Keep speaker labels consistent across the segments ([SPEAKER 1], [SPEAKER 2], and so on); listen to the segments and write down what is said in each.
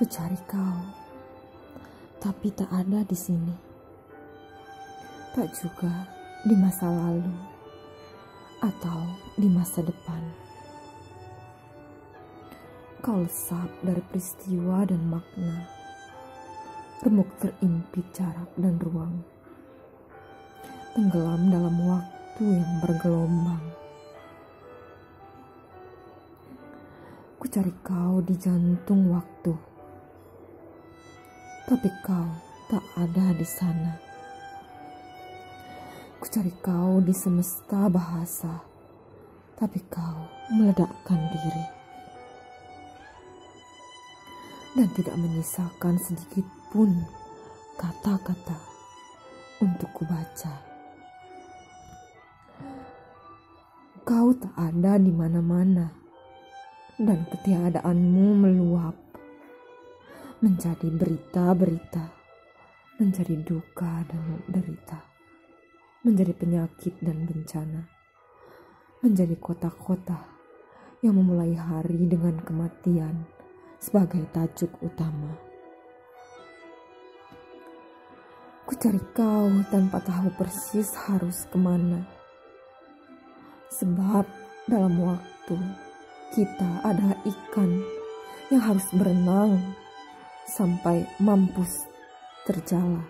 [SPEAKER 1] Ku cari kau, tapi tak ada di sini. Tak juga di masa lalu atau di masa depan. Kau lesap dari peristiwa dan makna, remuk terimpit jarak dan ruang, tenggelam dalam waktu yang bergelombang. Ku cari kau di jantung waktu, tapi kau tak ada di sana. Ku cari kau di semesta bahasa, tapi kau meledakkan diri dan tidak menyisakan sedikit pun kata-kata untuk kubaca. Kau tak ada di mana-mana, dan ketiadaanmu meluap menjadi berita-berita, menjadi duka dan derita, menjadi penyakit dan bencana, menjadi kota-kota yang memulai hari dengan kematian sebagai tajuk utama. Ku cari kau tanpa tahu persis harus kemana, sebab dalam waktu kita adalah ikan yang harus berenang sampai mampus terjala.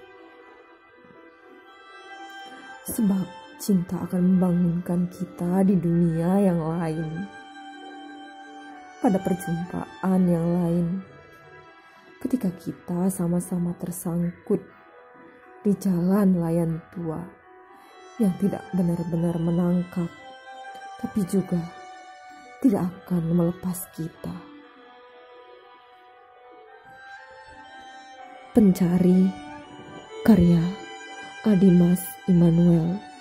[SPEAKER 1] Sebab cinta akan membangunkan kita di dunia yang lain, pada perjumpaan yang lain, ketika kita sama-sama tersangkut di jalan layan tua yang tidak benar-benar menangkap, tapi juga tidak akan melepas kita. Pencari, karya Adimas Immanuel.